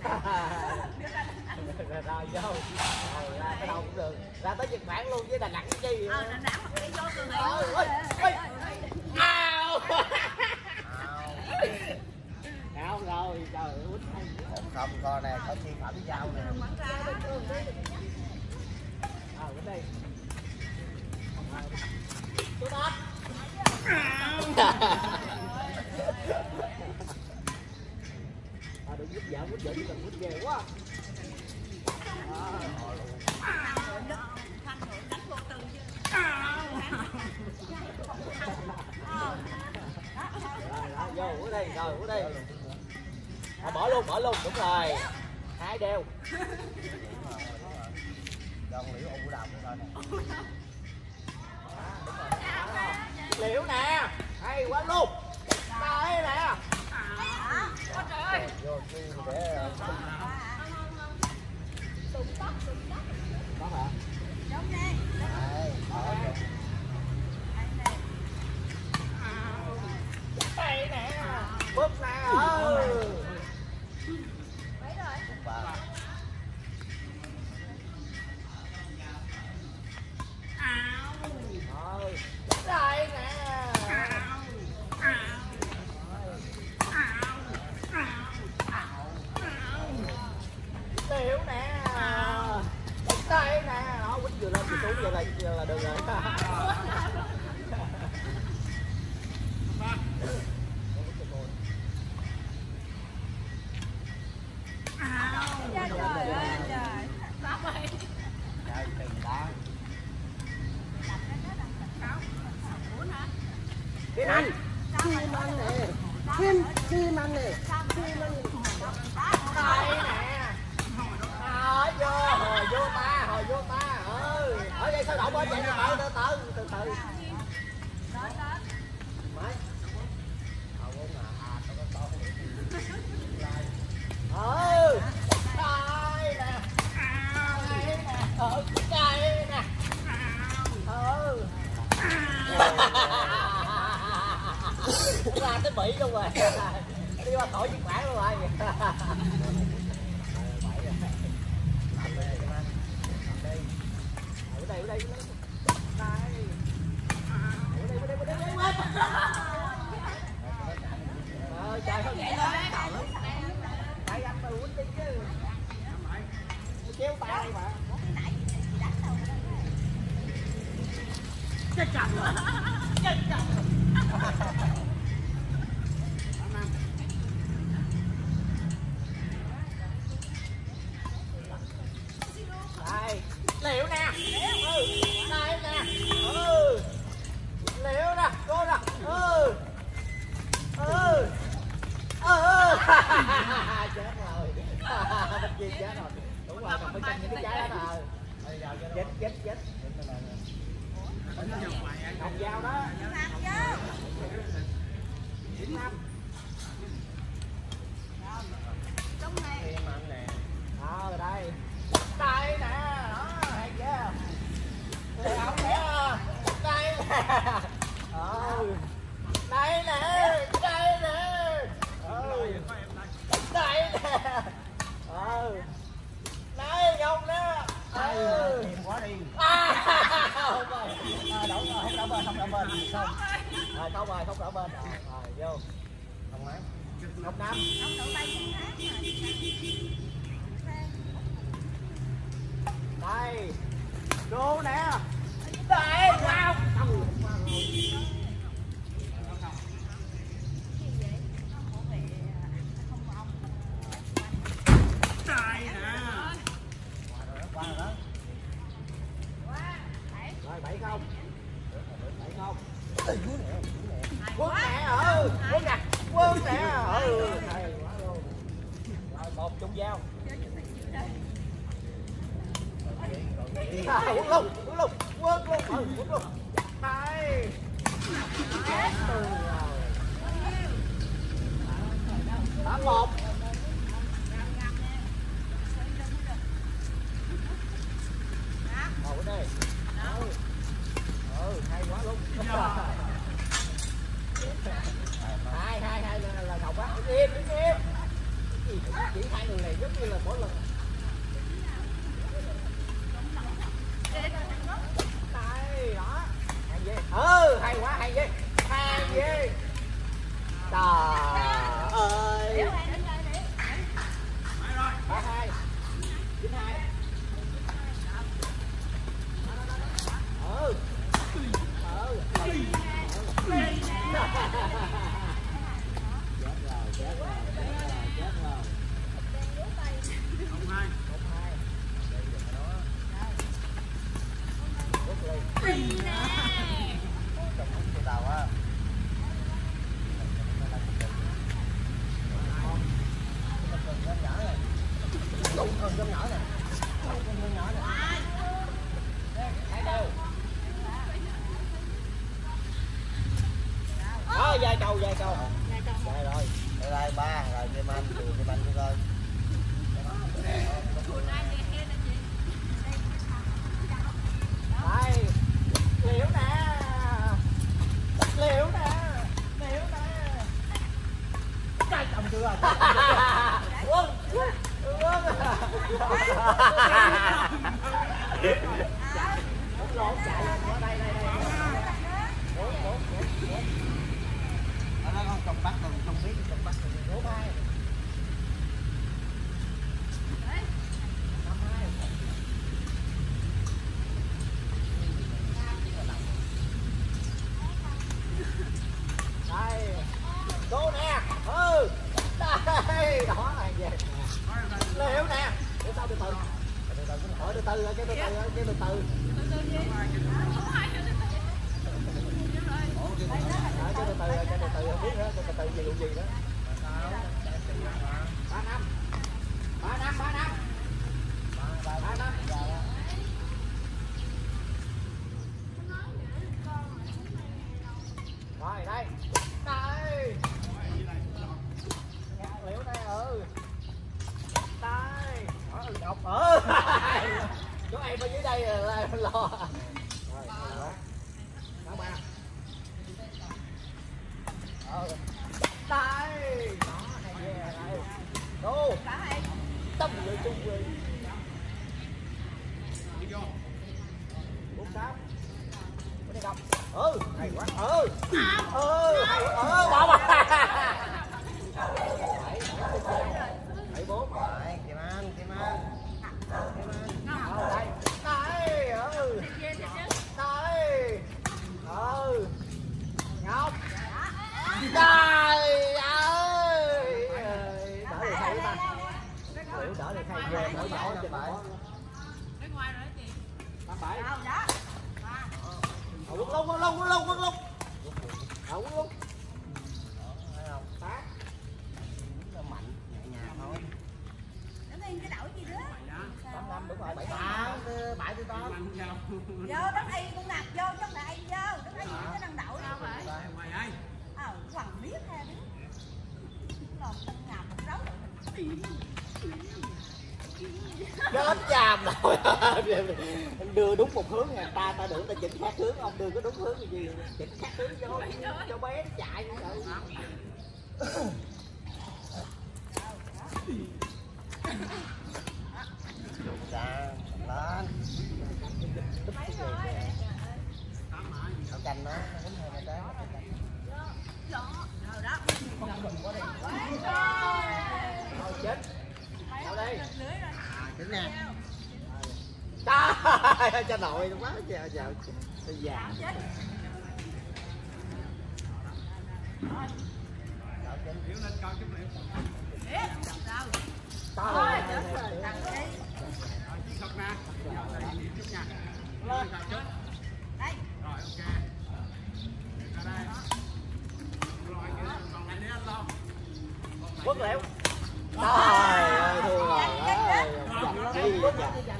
Rồi vô. Rồi ra tới đâu cũng được. Ra tới Nhật Bản luôn với Đà Nẵng chi. Đà Nẵng mà đi vô từ này. Ôi. Ao. Ao rồi, trời ơi. Không coi nè, có chi phẩm dao nè. Bên đây. Tôi đáp. Đừng quýt vợ chứ đừng quýt ghê quá. Vô ở đây, rồi ở đây. Bỏ luôn, đúng rồi. 2 đều. Don liễu ủ đồng coi nè. Liễu nè, hay quá luôn. Đây nè. Trời ơi. Vô chi để có hả? Đúng đi. Đây nè. Búp nè. Mấy rồi? Đây nè. Liễu nè. Đây nè. Đó, quýt vừa lên vừa xuống vừa là được rồi. Trời ơi trời. Bác ơi. Trời tiền đó. Kim Anh. Kim Anh nè. Kim Anh nè. Đây nè. Hồi vô ta. Ở đây sao đậu bên vậy từ từ. Mấy. Đây nè. Đây nè. Ra tới Mỹ luôn rồi. Đi qua khỏi Nhật Bản luôn rồi. Ở đây. Đây. Trời không vậy thôi. Tại anh mà quýnh đi chứ. Chéo tay mà. Chết chậm. Đây, liễu nè. Đây nè. Liễu nè, cô nè. Chết rồi. Bên kia chết rồi. Đúng rồi, còn phải canh những cái trái đó rồi. Chết. Hồng dao đó. Chín năm. Đúng này. Kim anh nè. Rồi đây. Đây nè, đó, hay chưa? Đây không thấy à? Đây nè. Đây nè. Đây nè. Đây nè. Đây không đó. Tiền quá đi. Không rồi. Đổ rồi, không đổ bên. Không. Không đổ bên. Rồi, vô. Không mấy. 05. Ông tự bay trên hát mà. Đây. Cô nè. Đây, wow. Qua rồi đó. Rồi 7 không. Ê, dưới nè. Quân nè. Quân nè. Hay quá luôn. Rồi 1 chung dao. Quân luôn. Quân luôn. Hay. Đã 1. Ngồi đây. Hay quá luôn. Hai là ngọc á. Im. chỉ hai người này giống như là mỗi lần đây đó hay ghê hay quá hay ghê trời ơi 32 92 dài cầu dài rồi đây ba rồi kim anh cho coi đây liễu nè cái chồng chưa rồi quân lộn chạy ở đây nó không trồng bắt còn không biết trồng bắt còn đố hai 52 đây đố nè đây đó là về liễu nè để sao từ từ hỏi từ từ chứ từ từ không biết nữa từ từ gì đó 3 năm rồi đây liễu đây đây ngọc chỗ em ở dưới đây là lo rồi đó ba đây đó hay ghê đây đô tâm người chung người 46 bên đây gặp hay quá hay quá bỏ mà 74 rồi kim anh đây ngọc trời ơi đỡ được thay ta đỡ được thay ghê đỡ nhỏ trên bãi Ở ngoài rồi chị. 37 Đâu đó. quất lung thấy không tá mạnh nhẹ nhàng thôi Đứng yên cái đậu gì đó. 85 đúng rồi 78 7 tới 8 Vô đứng yên con nạp vô trong này vô đứng yên cái đằng đậu đâu vậy? Ngoài ai? Quằn biết ha biết. Còn con nạp một rấu chết chàm rồi đưa đúng một hướng nè ta được ta chỉnh khác hướng ông đưa có đúng hướng gì chỉnh khác hướng cho bé nó chạy như vậy lên tao canh nó đúng rồi mày đó thôi chết đâu đi đứng nè trời cho nội quá giờ bây giờ Điếu lên coi chút liệu. Thôi, chết rồi, thằng đi. Thật nè, giờ đây điểm chút nha. Lên. Đây. Rồi, ok. Ra đây. Rồi, còn lại đi anh lo. Quất liệu. Trời ơi, thua rồi.